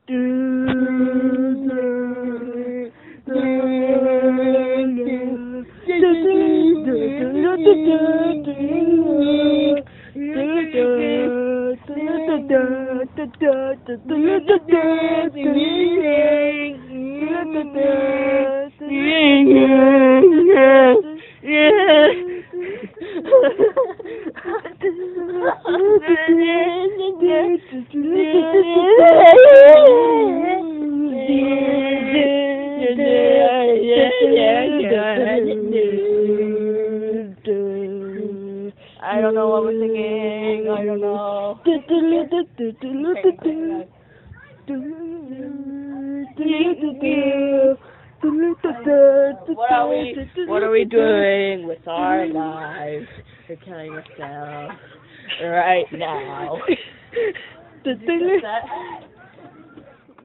I don't know what we're singing. I don't know. What are we doing with our lives? You're killing yourself right now.